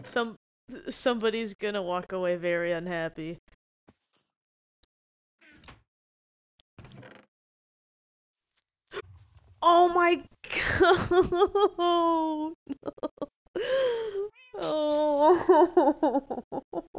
Some somebody's gonna walk away very unhappy. Oh my god! Oh.